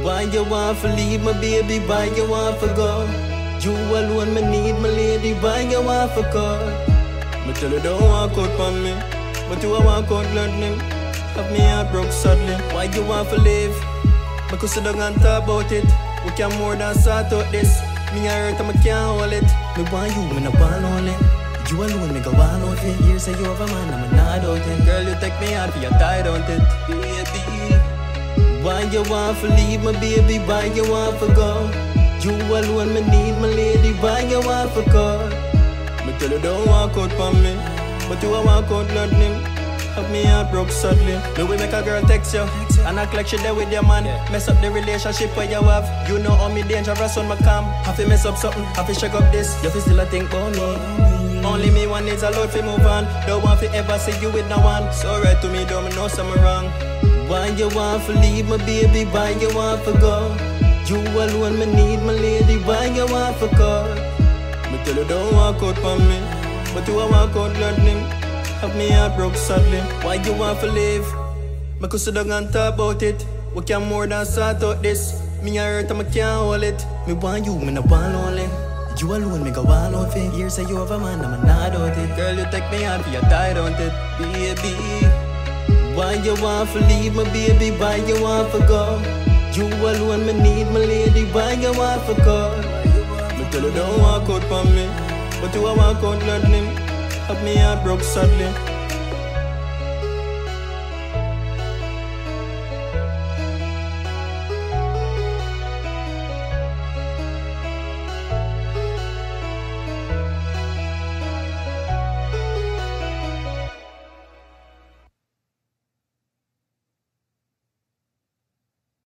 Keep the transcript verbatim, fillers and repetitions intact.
Why you want to leave my baby? Why you want to go? You alone, me need my lady. Why you want to go? Me tell you don't walk out for me, but you a walk out gladly. Have me heart broke sadly. Why you want to leave? Me could sit down and talk about it. We can more than sort out this. Me a hurt and me can't hold it. Me want you, me no want only. You alone, me go on out it. Years say you have a man, I'm not out it. Girl, you take me out, you tied on it. Baby, why you want to leave my baby? Why you want to go? You alone, me need my lady. Why you want to go? Me tell you don't walk out for me, but you a walk out gladly. Have me heart broke sadly. The way make a girl text you and act like she there with your man. Mess up the relationship where you have. You know how me dangerous on my cam. Have to mess up something, have to shake up this. You feel still a think about me. Only me one needs a load to move on. Don't want to ever see you with no one. So right to me, don't know something wrong. Why you want to leave my baby? Why you want to go? You alone, me need my lady. Why you want to go? Me tell you don't walk out for me, but you a walk out gladly. Have me heart broke sadly. Why you want to leave? Me could sit down and talk about it. We can more than sort out this. Me a hurt and me can't hold it. Me want you, me no want only. You alone, me go all out it. Years say you have a man, I'm not out it. Girl, you take me out, you tied on it. Baby, why you want to leave my baby? Why you want to go? You alone, me need my lady. Why you want to go? Me tell you don't walk out for me, but you a walk out gladly. Have me heart broke sadly.